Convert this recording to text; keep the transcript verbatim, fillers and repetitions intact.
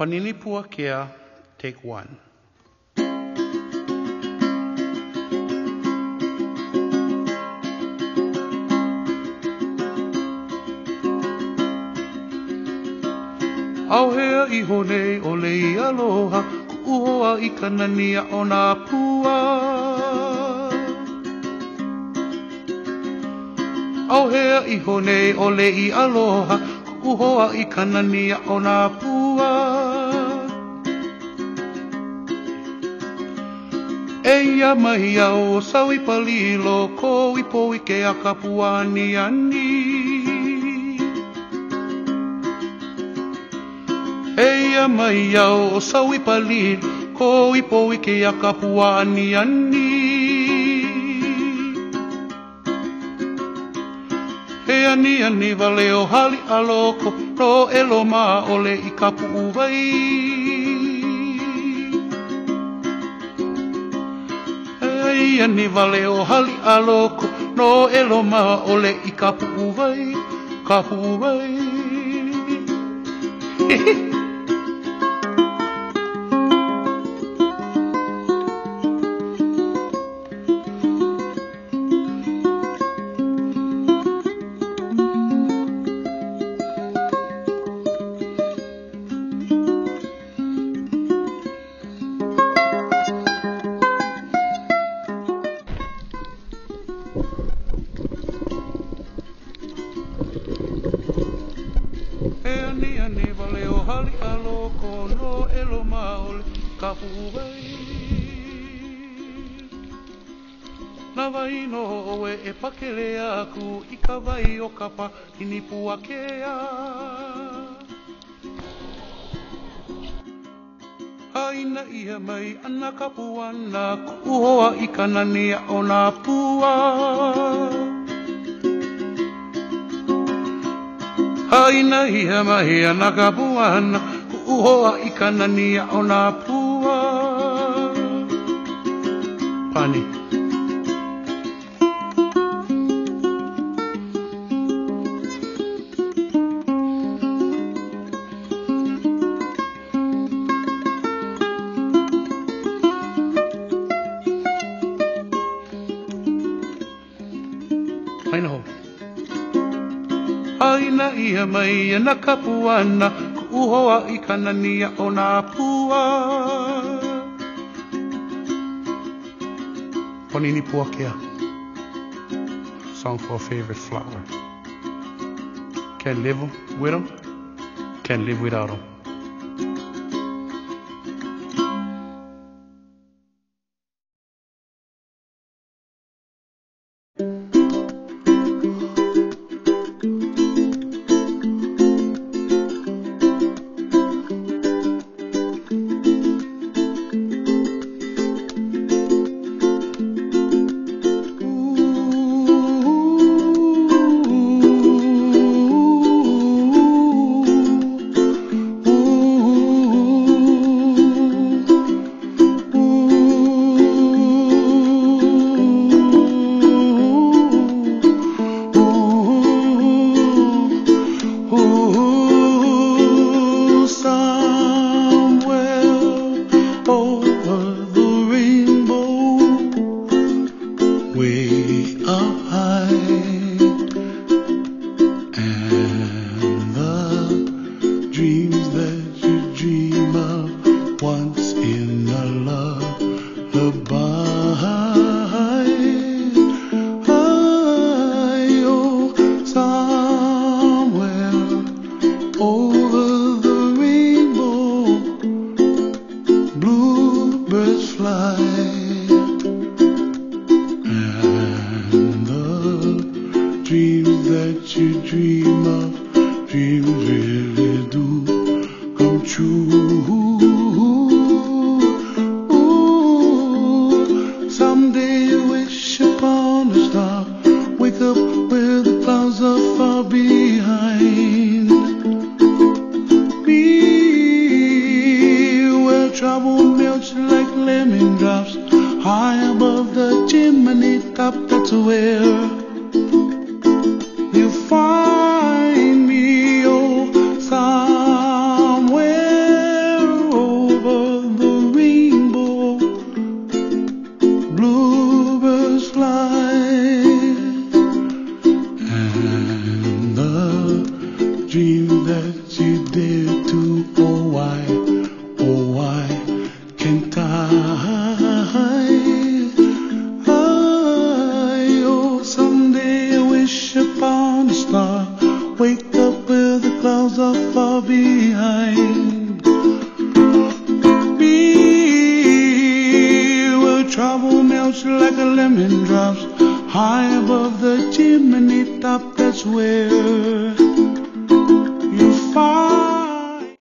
Panini Puakea, take one. Auhea iho nei o lei aloha, ku'uhoa I kanania o nā pua. Auhea iho nei o lei aloha, ku'uhoa I kanania o nā pua. Eia mai au o sawi palilo, ko ipo ike a kapuani ani. Eia mai au o sawi palilo, ko ipo ike a kapuani ani. He ani ani vale o hali aloko, no elo maa ole I kapu uwai. He ani vale o hali aloko, no elo maa ole I kapu uwai, kapu uwai. Ani ani vale o hali aloko no elo maole kapu uwai. Na waino oe e pakele aku I ka wai o kapa Panini Puakea. Haina ia mai ana kapuana ku'uhoa I kanania o nā pua. Haina ia mai ana kapuana, ku'uhoa I kanania o nā pua. Pani. Haina ho. Haina ia mai ana kapuana, ku'uhoa I kanania o nā pua. Panini Puakea, song for a favorite flower. Can't live with them, can't live without them. Dreams that you dream of, dreams really do come true. Ooh, someday you wish upon a star, wake up where the clouds are far behind me, where trouble melts like lemon drops, high above the chimney top. That's where you find me, oh, somewhere dream that you did too. Oh why, oh why can't I? I oh someday I wish upon a star, wake up where the clouds are far behind. Be where trouble melts like a lemon drops high above the chimney top. That's where